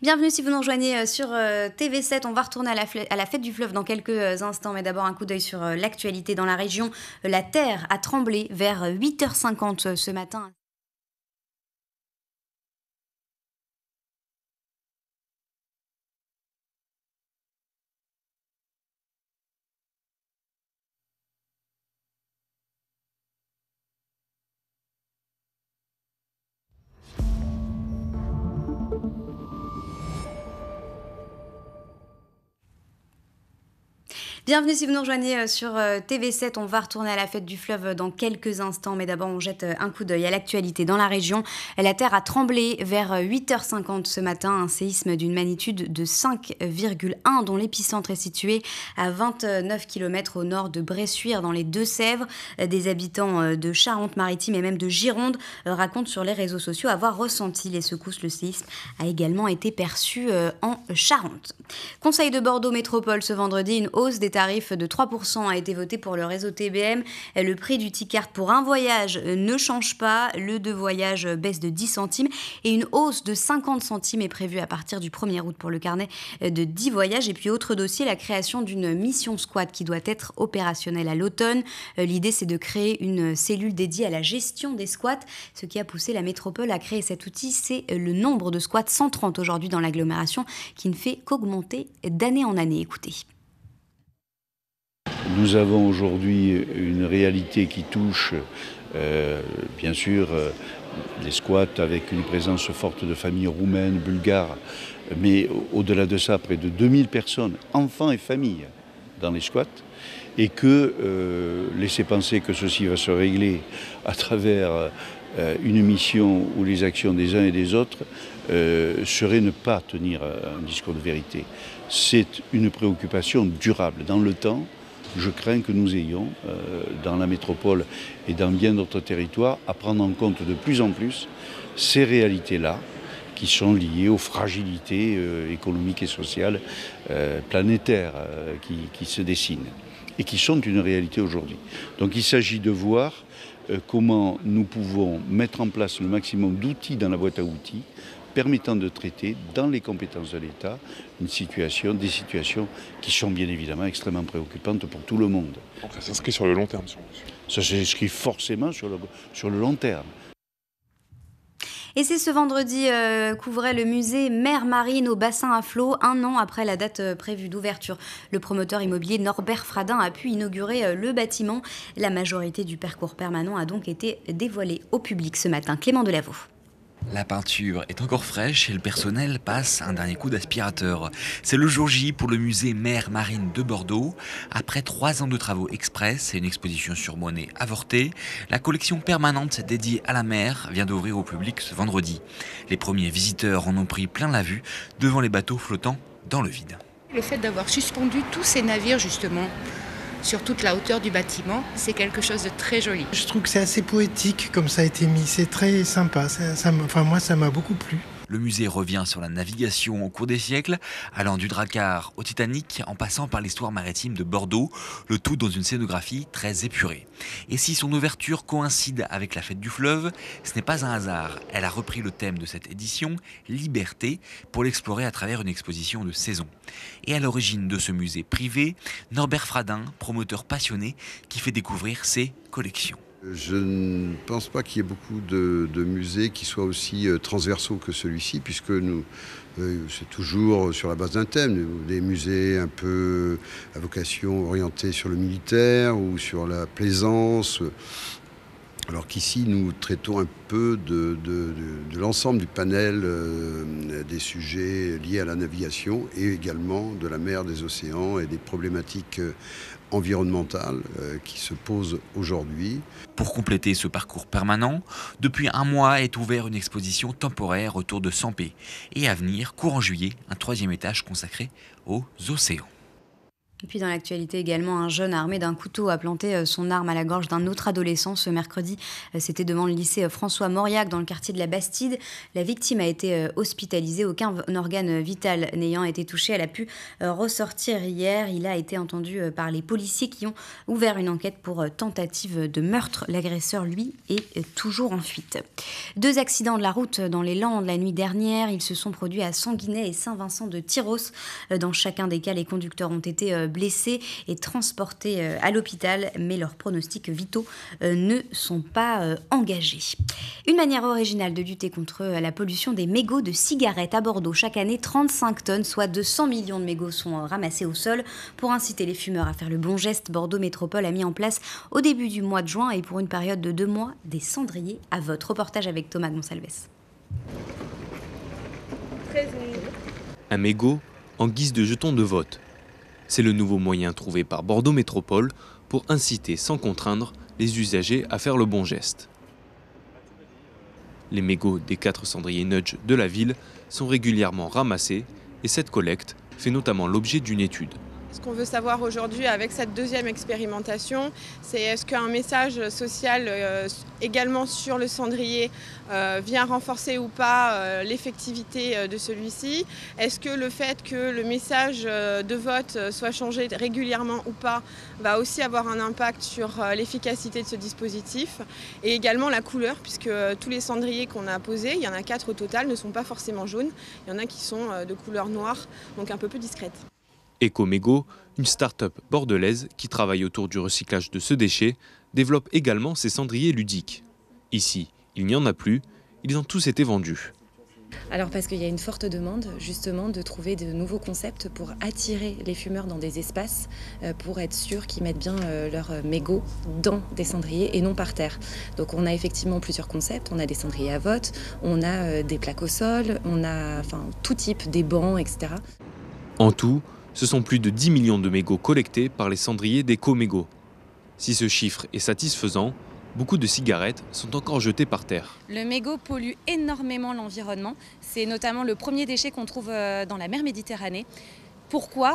Bienvenue si vous nous rejoignez sur TV7. On va retourner à la fête du fleuve dans quelques instants, mais d'abord un coup d'œil sur l'actualité dans la région. La terre a tremblé vers 8h50 ce matin. Bienvenue si vous nous rejoignez sur TV7. On va retourner à la fête du fleuve dans quelques instants, mais d'abord on jette un coup d'œil à l'actualité dans la région. La terre a tremblé vers 8h50 ce matin, un séisme d'une magnitude de 5,1 dont l'épicentre est situé à 29 km au nord de Bressuire dans les Deux-Sèvres. Des habitants de Charente-Maritime et même de Gironde racontent sur les réseaux sociaux avoir ressenti les secousses. Le séisme a également été perçu en Charente. Conseil de Bordeaux Métropole ce vendredi, une hausse des tarifs de 3% a été votée pour le réseau TBM. Le prix du ticket pour un voyage ne change pas. Le de voyage baisse de 10 centimes et une hausse de 50 centimes est prévue à partir du 1er août pour le carnet de 10 voyages. Et puis autre dossier, la création d'une mission squat qui doit être opérationnelle à l'automne. L'idée, c'est de créer une cellule dédiée à la gestion des squats. Ce qui a poussé la métropole à créer cet outil, c'est le nombre de squats, 130 aujourd'hui dans l'agglomération, qui ne fait qu'augmenter d'année en année. Écoutez. Nous avons aujourd'hui une réalité qui touche, bien sûr, les squats avec une présence forte de familles roumaines, bulgares, mais au-delà de ça, près de 2000 personnes, enfants et familles, dans les squats, et que laisser penser que ceci va se régler à travers une mission où les actions des uns et des autres serait ne pas tenir un discours de vérité. C'est une préoccupation durable dans le temps. Je crains que nous ayons, dans la métropole et dans bien d'autres territoires, à prendre en compte de plus en plus ces réalités-là qui sont liées aux fragilités économiques et sociales planétaires qui se dessinent et qui sont une réalité aujourd'hui. Donc il s'agit de voir comment nous pouvons mettre en place le maximum d'outils dans la boîte à outils permettant de traiter dans les compétences de l'État des situations qui sont bien évidemment extrêmement préoccupantes pour tout le monde. Donc ça s'inscrit sur le long terme. Ça s'inscrit forcément sur le long terme. Et c'est ce vendredi qu'ouvrait le musée Mer Marine au bassin à flot, un an après la date prévue d'ouverture. Le promoteur immobilier Norbert Fradin a pu inaugurer le bâtiment. La majorité du parcours permanent a donc été dévoilée au public ce matin. Clément Delaveau. La peinture est encore fraîche et le personnel passe un dernier coup d'aspirateur. C'est le jour J pour le musée Mer Marine de Bordeaux. Après 3 ans de travaux express et une exposition surmenée avortée, la collection permanente dédiée à la mer vient d'ouvrir au public ce vendredi. Les premiers visiteurs en ont pris plein la vue devant les bateaux flottant dans le vide. Le fait d'avoir suspendu tous ces navires justement sur toute la hauteur du bâtiment, c'est quelque chose de très joli. Je trouve que c'est assez poétique comme ça a été mis, c'est très sympa, moi ça m'a beaucoup plu. Le musée revient sur la navigation au cours des siècles, allant du Drakkar au Titanic en passant par l'histoire maritime de Bordeaux, le tout dans une scénographie très épurée. Et si son ouverture coïncide avec la fête du fleuve, ce n'est pas un hasard. Elle a repris le thème de cette édition, liberté, pour l'explorer à travers une exposition de saison. Et à l'origine de ce musée privé, Norbert Fradin, promoteur passionné, qui fait découvrir ses collections. Je ne pense pas qu'il y ait beaucoup de musées qui soient aussi transversaux que celui-ci, puisque c'est toujours sur la base d'un thème. Des musées un peu à vocation orientée sur le militaire ou sur la plaisance. Alors qu'ici, nous traitons un peu de l'ensemble du panel des sujets liés à la navigation et également de la mer, des océans et des problématiques environnementales qui se posent aujourd'hui. Pour compléter ce parcours permanent, depuis un mois est ouverte une exposition temporaire autour de Sampé. Et à venir, courant juillet, un 3e étage consacré aux océans. Et puis dans l'actualité également, un jeune armé d'un couteau a planté son arme à la gorge d'un autre adolescent ce mercredi. C'était devant le lycée François Mauriac dans le quartier de la Bastide. La victime a été hospitalisée, aucun organe vital n'ayant été touché. Elle a pu ressortir hier. Il a été entendu par les policiers qui ont ouvert une enquête pour tentative de meurtre. L'agresseur, lui, est toujours en fuite. 2 accidents de la route dans les Landes la nuit dernière. Ils se sont produits à Sanguinet et Saint-Vincent-de-Tyros. Dans chacun des cas, les conducteurs ont été blessés et transportés à l'hôpital, mais leurs pronostics vitaux ne sont pas engagés. Une manière originale de lutter contre la pollution des mégots de cigarettes à Bordeaux. Chaque année, 35 tonnes, soit 200 millions de mégots sont ramassés au sol. Pour inciter les fumeurs à faire le bon geste, Bordeaux Métropole a mis en place au début du mois de juin et pour une période de 2 mois, des cendriers à vote. Reportage avec Thomas Gonsalves. Un mégot en guise de jeton de vote. C'est le nouveau moyen trouvé par Bordeaux Métropole pour inciter sans contraindre les usagers à faire le bon geste. Les mégots des 4 cendriers Nudge de la ville sont régulièrement ramassés et cette collecte fait notamment l'objet d'une étude. Ce qu'on veut savoir aujourd'hui avec cette deuxième expérimentation, c'est est-ce qu'un message social également sur le cendrier vient renforcer ou pas l'effectivité de celui-ci. Est-ce que le fait que le message de vote soit changé régulièrement ou pas va aussi avoir un impact sur l'efficacité de ce dispositif. Et également la couleur, puisque tous les cendriers qu'on a posés, il y en a 4 au total, ne sont pas forcément jaunes. Il y en a qui sont de couleur noire, donc un peu plus discrète. Ecomégo, une start-up bordelaise qui travaille autour du recyclage de ce déchet, développe également ses cendriers ludiques. Ici, il n'y en a plus, ils ont tous été vendus. Alors parce qu'il y a une forte demande justement de trouver de nouveaux concepts pour attirer les fumeurs dans des espaces pour être sûr qu'ils mettent bien leurs mégots dans des cendriers et non par terre. Donc on a effectivement plusieurs concepts, on a des cendriers à vote, on a des plaques au sol, on a tout type, des bancs, etc. En tout, ce sont plus de 10 millions de mégots collectés par les cendriers d'Ecomégo. Si ce chiffre est satisfaisant, beaucoup de cigarettes sont encore jetées par terre. Le mégot pollue énormément l'environnement. C'est notamment le premier déchet qu'on trouve dans la mer Méditerranée. Pourquoi ?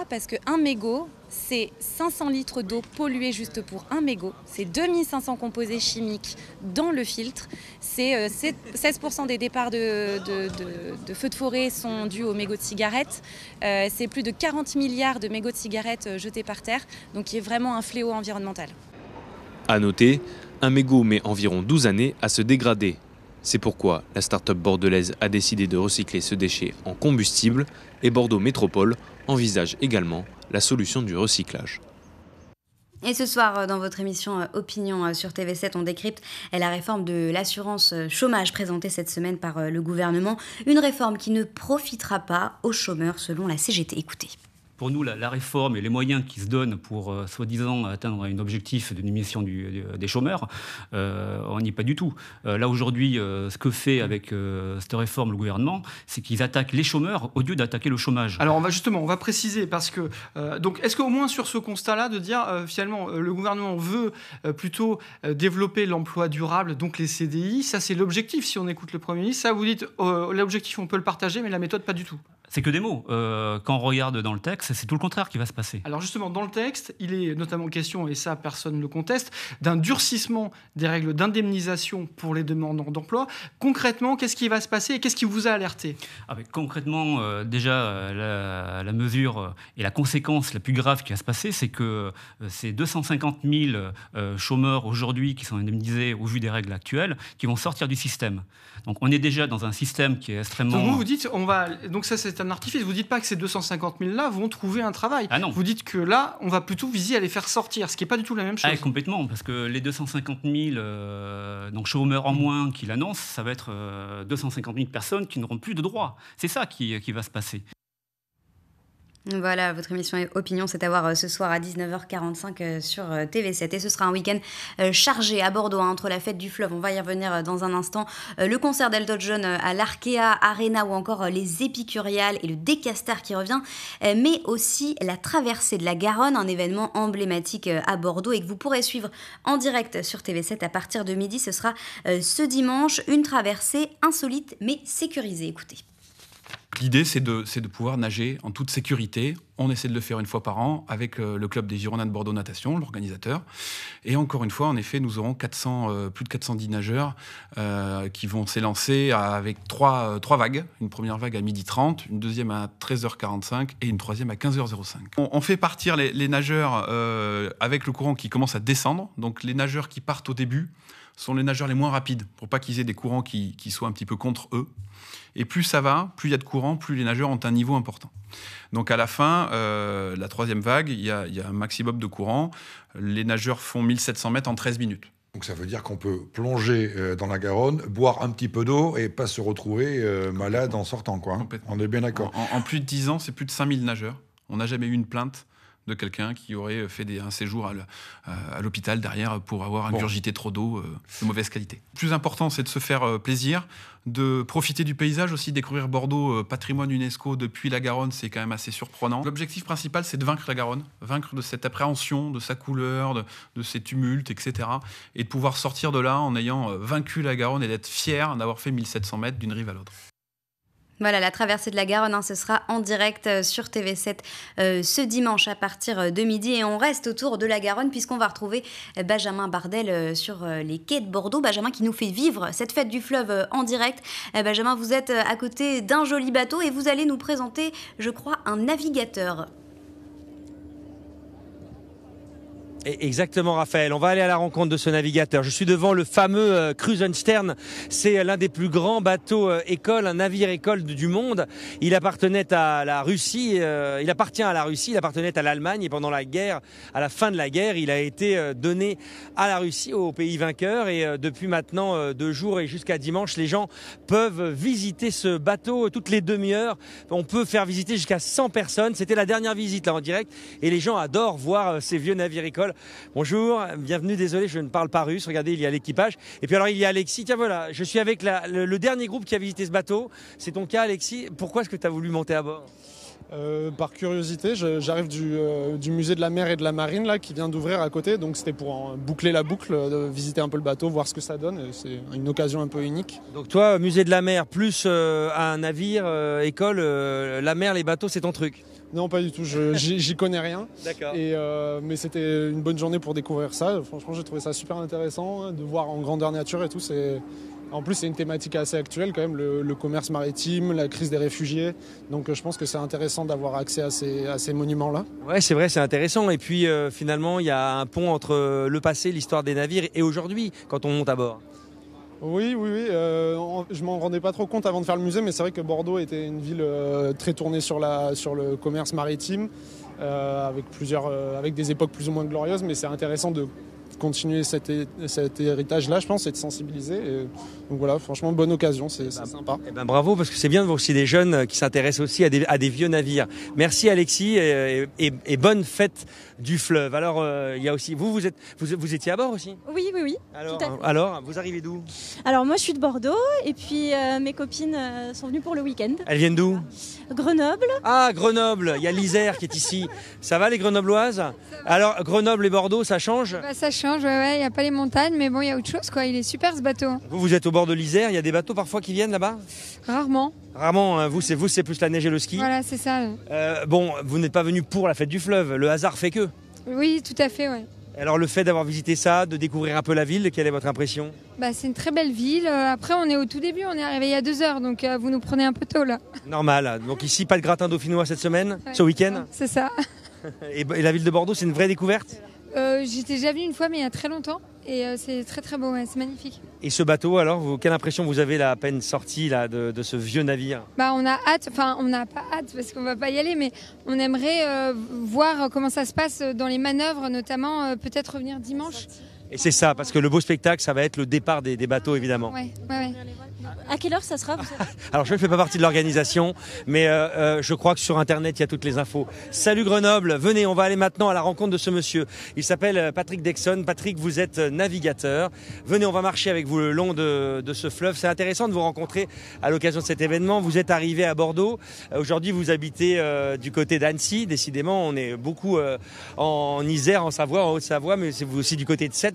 Parce qu'un mégot, c'est 500 litres d'eau polluée juste pour un mégot. C'est 2500 composés chimiques dans le filtre. C'est 16% des départs de feux de forêt sont dus aux mégots de cigarettes. C'est plus de 40 milliards de mégots de cigarettes jetés par terre, donc qui est vraiment un fléau environnemental. À noter, un mégot met environ 12 années à se dégrader. C'est pourquoi la start-up bordelaise a décidé de recycler ce déchet en combustible et Bordeaux Métropole envisage également la solution du recyclage. Et ce soir, dans votre émission Opinion sur TV7, on décrypte la réforme de l'assurance chômage présentée cette semaine par le gouvernement. Une réforme qui ne profitera pas aux chômeurs selon la CGT. Écoutez. Pour nous, la réforme et les moyens qui se donnent pour, soi-disant, atteindre un objectif de diminution des chômeurs, on n'y est pas du tout. Là, aujourd'hui, ce que fait avec cette réforme le gouvernement, c'est qu'ils attaquent les chômeurs au lieu d'attaquer le chômage. Alors, on va préciser, parce que... donc, est-ce qu'au moins sur ce constat-là, de dire, finalement, le gouvernement veut plutôt développer l'emploi durable, donc les CDI, ça, c'est l'objectif, si on écoute le Premier ministre. Ça, vous dites, l'objectif, on peut le partager, mais la méthode, pas du tout. C'est que des mots. Quand on regarde dans le texte, c'est tout le contraire qui va se passer. Alors justement, dans le texte, il est notamment question, et ça personne ne le conteste, d'un durcissement des règles d'indemnisation pour les demandeurs d'emploi. Concrètement, qu'est-ce qui va se passer et qu'est-ce qui vous a alerté ? Concrètement, déjà, la mesure et la conséquence la plus grave qui va se passer, c'est que ces 250 000 chômeurs aujourd'hui qui sont indemnisés au vu des règles actuelles, qui vont sortir du système. Donc on est déjà dans un système qui est extrêmement... Donc vous dites, donc ça c'est un artifice, vous ne dites pas que ces 250 000 là vont trouver un travail. Ah non. Vous dites que là, on va plutôt viser à les faire sortir, ce qui n'est pas du tout la même chose. Complètement, parce que les 250 000 donc chômeurs en moins qu'il annonce, ça va être 250 000 personnes qui n'auront plus de droits. C'est ça qui va se passer. Voilà, votre émission Opinion, c'est à voir ce soir à 19h45 sur TV7. Et ce sera un week-end chargé à Bordeaux, entre la fête du fleuve, on va y revenir dans un instant, le concert d'Elton John à l'Arkea Arena ou encore les Épicuriales et le Décastar qui revient, mais aussi la traversée de la Garonne, un événement emblématique à Bordeaux et que vous pourrez suivre en direct sur TV7 à partir de midi. Ce sera ce dimanche, une traversée insolite mais sécurisée. Écoutez. L'idée, c'est de pouvoir nager en toute sécurité. On essaie de le faire une fois par an avec le club des Girondins de Bordeaux Natation, l'organisateur. Et encore une fois, en effet, nous aurons plus de 410 nageurs qui vont s'élancer avec trois vagues. Une première vague à 12h30, une deuxième à 13h45 et une troisième à 15h05. On fait partir les nageurs avec le courant qui commence à descendre. Donc les nageurs qui partent au début sont les nageurs les moins rapides, pour pas qu'ils aient des courants qui soient un petit peu contre eux. Et plus ça va, plus il y a de courant, plus les nageurs ont un niveau important. Donc à la fin, la troisième vague, il y a un maximum de courant. Les nageurs font 1700 mètres en 13 minutes. Donc ça veut dire qu'on peut plonger dans la Garonne, boire un petit peu d'eau et pas se retrouver malade en sortant, quoi. On est bien d'accord. En plus de 10 ans, c'est plus de 5000 nageurs. On n'a jamais eu une plainte de quelqu'un qui aurait fait un séjour à l'hôpital derrière pour avoir ingurgité trop d'eau de mauvaise qualité. Le plus important, c'est de se faire plaisir, de profiter du paysage aussi, découvrir Bordeaux, patrimoine UNESCO depuis la Garonne, c'est quand même assez surprenant. L'objectif principal, c'est de vaincre la Garonne, vaincre de cette appréhension, de sa couleur, de ses tumultes, etc. Et de pouvoir sortir de là en ayant vaincu la Garonne et d'être fier d'avoir fait 1700 mètres d'une rive à l'autre. Voilà, la traversée de la Garonne, ce sera en direct sur TV7 ce dimanche à partir de midi. Et on reste autour de la Garonne puisqu'on va retrouver Benjamin Bardel sur les quais de Bordeaux. Benjamin qui nous fait vivre cette fête du fleuve en direct. Benjamin, vous êtes à côté d'un joli bateau et vous allez nous présenter, je crois, un navigateur. Exactement, Raphaël. On va aller à la rencontre de ce navigateur. Je suis devant le fameux Krusenstern. C'est l'un des plus grands bateaux écoles, un navire école du monde. Il appartenait à la Russie. Il appartient à la Russie. Il appartenait à l'Allemagne. Et pendant la guerre, à la fin de la guerre, il a été donné à la Russie, au pays vainqueur. Et depuis maintenant 2 jours et jusqu'à dimanche, les gens peuvent visiter ce bateau toutes les demi-heures. On peut faire visiter jusqu'à 100 personnes. C'était la dernière visite là en direct. Et les gens adorent voir ces vieux navires écoles. Bonjour, bienvenue, désolé, je ne parle pas russe. Regardez, il y a l'équipage. Et puis alors, il y a Alexis. Tiens, voilà, je suis avec le dernier groupe qui a visité ce bateau. C'est ton cas, Alexis. Pourquoi est-ce que tu as voulu monter à bord ? Par curiosité, j'arrive du musée de la mer et de la marine là, qui vient d'ouvrir à côté. Donc c'était pour boucler la boucle, de visiter un peu le bateau, voir ce que ça donne. C'est une occasion un peu unique. Donc toi, musée de la mer plus un navire, école, la mer, les bateaux, c'est ton truc ? Non, pas du tout, j'y connais rien. D'accord. Mais c'était une bonne journée pour découvrir ça. Franchement, j'ai trouvé ça super intéressant de voir en grandeur nature et tout. En plus, c'est une thématique assez actuelle quand même, le commerce maritime, la crise des réfugiés. Donc je pense que c'est intéressant d'avoir accès à ces monuments-là. Ouais, c'est vrai, c'est intéressant. Et puis finalement, il y a un pont entre le passé, l'histoire des navires et aujourd'hui, quand on monte à bord. Oui. Je m'en rendais pas trop compte avant de faire le musée, mais c'est vrai que Bordeaux était une ville très tournée sur le commerce maritime, avec des époques plus ou moins glorieuses, mais c'est intéressant de continuer cet héritage-là, je pense, et de sensibiliser. Donc voilà, franchement, bonne occasion, c'est sympa. Bravo, parce que c'est bien de voir aussi des jeunes qui s'intéressent aussi à des vieux navires. Merci Alexis et bonne fête du fleuve. Alors, il y a aussi vous étiez à bord aussi ? Oui. Alors, vous arrivez d'où ? Alors moi, je suis de Bordeaux et puis mes copines sont venues pour le week-end. Elles viennent d'où ? Grenoble. Ah, Grenoble, il y a l'Isère qui est ici. Ça va les Grenobloises ? Alors, Grenoble et Bordeaux, ça change ? Ça change, ouais, il n'y a pas les montagnes, mais bon, il y a autre chose, quoi. Il est super ce bateau. Vous êtes au bord de l'Isère, il y a des bateaux parfois qui viennent là-bas ? Rarement. Rarement, hein. Vous, c'est plus la neige et le ski. Voilà, c'est ça. Bon, vous n'êtes pas venu pour la fête du fleuve, le hasard fait que. Oui, tout à fait, ouais. Alors le fait d'avoir visité ça, de découvrir un peu la ville, quelle est votre impression ? C'est une très belle ville. Après, on est au tout début, on est arrivé il y a 2 heures, donc vous nous prenez un peu tôt là. Normal. Donc ici, pas de gratin dauphinois cette semaine, ce week-end ? C'est ça. Et la ville de Bordeaux, c'est une vraie découverte ? J'étais déjà venue une fois, mais il y a très longtemps. Et c'est très très beau, ouais, c'est magnifique. Et ce bateau, alors, quelle impression vous avez là, à peine sorti là, de ce vieux navire ? On a hâte, enfin on n'a pas hâte parce qu'on va pas y aller, mais on aimerait voir comment ça se passe dans les manœuvres, notamment peut-être revenir dimanche. Et c'est ça, parce que le beau spectacle, ça va être le départ des bateaux, évidemment. Ouais. À quelle heure ça sera ? Alors je ne fais pas partie de l'organisation, mais je crois que sur Internet, il y a toutes les infos. Salut Grenoble, venez, on va aller maintenant à la rencontre de ce monsieur. Il s'appelle Patrick Dexon. Patrick, vous êtes navigateur. Venez, on va marcher avec vous le long de ce fleuve. C'est intéressant de vous rencontrer à l'occasion de cet événement. Vous êtes arrivé à Bordeaux. Aujourd'hui, vous habitez du côté d'Annecy. Décidément, on est beaucoup en Isère, en Savoie, en Haute-Savoie, mais c'est vous aussi du côté de Sète.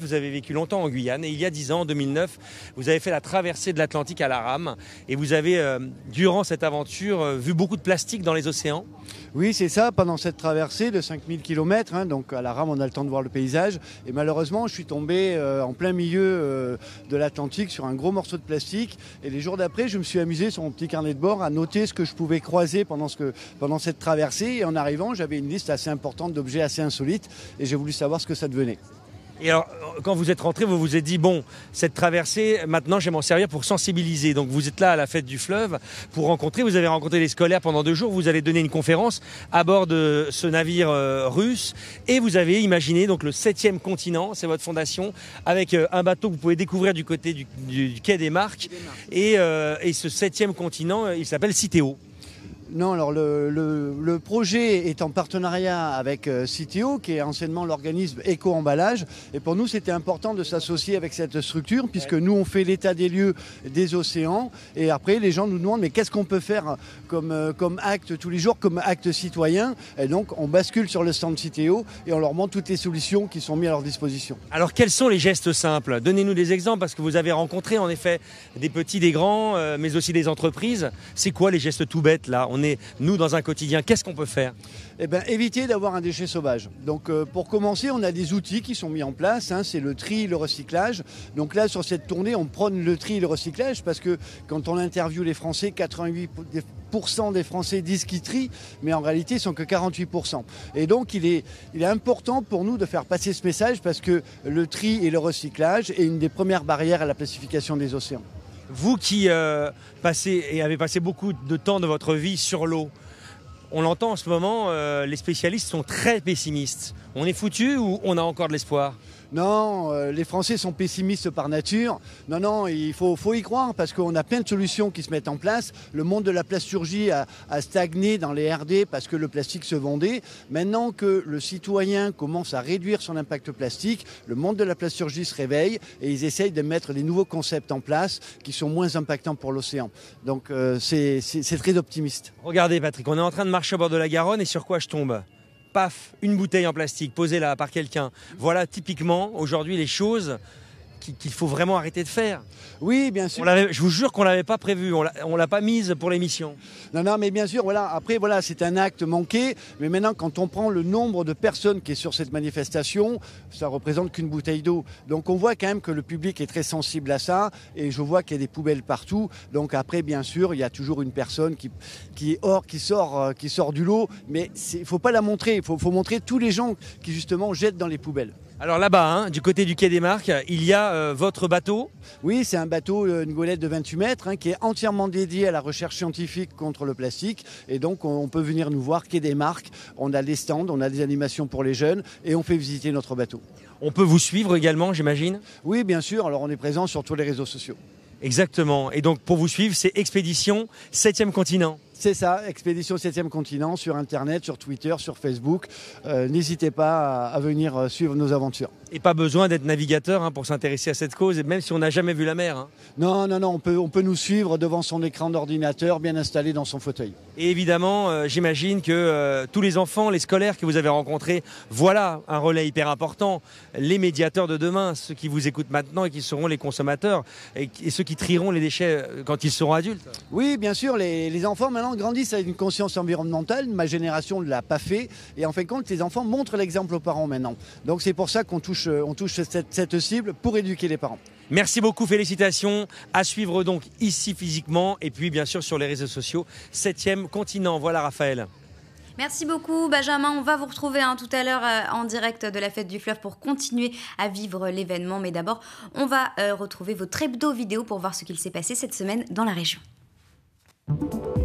vous avez vécu longtemps en Guyane et il y a 10 ans, en 2009, vous avez fait la traversée de l'Atlantique à la rame et vous avez, durant cette aventure, vu beaucoup de plastique dans les océans. Oui, c'est ça, pendant cette traversée de 5000 km, donc à la rame on a le temps de voir le paysage, et malheureusement je suis tombé en plein milieu de l'Atlantique sur un gros morceau de plastique, et les jours d'après je me suis amusé sur mon petit carnet de bord à noter ce que je pouvais croiser pendant cette traversée, et en arrivant j'avais une liste assez importante d'objets assez insolites, et j'ai voulu savoir ce que ça devenait. Et alors, quand vous êtes rentré, vous vous êtes dit, bon, cette traversée, maintenant, je vais m'en servir pour sensibiliser. Donc, vous êtes là à la fête du fleuve pour rencontrer. Vous avez rencontré les scolaires pendant 2 jours. Vous allez donner une conférence à bord de ce navire russe. Et vous avez imaginé donc le 7e continent, c'est votre fondation, avec un bateau que vous pouvez découvrir du côté du quai des Marques. Et ce 7e continent, il s'appelle Citeo. Non, alors le projet est en partenariat avec Citeo, qui est anciennement l'organisme Éco-Emballage. Et pour nous, c'était important de s'associer avec cette structure, puisque nous, on fait l'état des lieux des océans. Et après, les gens nous demandent, mais qu'est-ce qu'on peut faire comme acte tous les jours, comme acte citoyen? Et donc, on bascule sur le stand Citeo et on leur montre toutes les solutions qui sont mises à leur disposition. Alors, quels sont les gestes simples? Donnez-nous des exemples, parce que vous avez rencontré, en effet, des petits, des grands, mais aussi des entreprises. C'est quoi les gestes tout bêtes, là? On est, nous, dans un quotidien, qu'est-ce qu'on peut faire? Eh bien, éviter d'avoir un déchet sauvage. Donc, pour commencer, on a des outils qui sont mis en place. C'est le tri et le recyclage. Donc là, sur cette tournée, on prône le tri et le recyclage parce que quand on interviewe les Français, 88% des Français disent qu'ils trient, mais en réalité, ils sont que 48%. Et donc, il est important pour nous de faire passer ce message parce que le tri et le recyclage est une des premières barrières à la pacification des océans. Vous qui avez passé beaucoup de temps de votre vie sur l'eau, on l'entend en ce moment, les spécialistes sont très pessimistes. On est foutu ou on a encore de l'espoir? Non, les Français sont pessimistes par nature. Non, il faut y croire parce qu'on a plein de solutions qui se mettent en place. Le monde de la plasturgie a stagné dans les RD parce que le plastique se vendait. Maintenant que le citoyen commence à réduire son impact plastique, le monde de la plasturgie se réveille et ils essayent de mettre des nouveaux concepts en place qui sont moins impactants pour l'océan. Donc c'est très optimiste. Regardez Patrick, on est en train de marcher au bord de la Garonne et sur quoi je tombe? Paf, une bouteille en plastique posée là par quelqu'un. Voilà typiquement aujourd'hui les choses qu'il faut vraiment arrêter de faire. Oui, bien sûr. Je vous jure qu'on ne l'avait pas prévu, on l'a pas mise pour l'émission. Non, mais bien sûr, voilà. Après, voilà, c'est un acte manqué. Mais maintenant, quand on prend le nombre de personnes qui est sur cette manifestation, ça représente qu'une bouteille d'eau. Donc on voit quand même que le public est très sensible à ça. Et je vois qu'il y a des poubelles partout. Donc après, bien sûr, il y a toujours une personne qui sort du lot. Mais il ne faut pas la montrer. Il faut montrer tous les gens qui justement jettent dans les poubelles. Alors là-bas, du côté du quai des Marques, il y a votre bateau. Oui, c'est un bateau, une golette de 28 mètres, qui est entièrement dédié à la recherche scientifique contre le plastique. Et donc, on peut venir nous voir, quai des Marques. On a des stands, on a des animations pour les jeunes et on fait visiter notre bateau. On peut vous suivre également, j'imagine? Oui, bien sûr. Alors, on est présent sur tous les réseaux sociaux. Exactement. Et donc, pour vous suivre, c'est Expédition 7e continent. C'est ça, Expédition 7e continent, sur Internet, sur Twitter, sur Facebook. N'hésitez pas à venir suivre nos aventures. Et pas besoin d'être navigateur pour s'intéresser à cette cause, même si on n'a jamais vu la mer. Non, on peut nous suivre devant son écran d'ordinateur, bien installé dans son fauteuil. Et évidemment, j'imagine que tous les enfants, les scolaires que vous avez rencontrés, voilà un relais hyper important. Les médiateurs de demain, ceux qui vous écoutent maintenant et qui seront les consommateurs, et ceux qui trieront les déchets quand ils seront adultes. Oui, bien sûr, les enfants maintenant grandissent avec une conscience environnementale. Ma génération ne l'a pas fait. Et en fin de compte, les enfants montrent l'exemple aux parents maintenant. Donc c'est pour ça qu'on touche cette cible pour éduquer les parents. Merci beaucoup, félicitations. À suivre donc ici physiquement et puis bien sûr sur les réseaux sociaux. 7e continent, voilà Raphaël. Merci beaucoup Benjamin, on va vous retrouver tout à l'heure en direct de la fête du fleuve pour continuer à vivre l'événement. Mais d'abord, on va retrouver votre hebdo vidéo pour voir ce qu'il s'est passé cette semaine dans la région.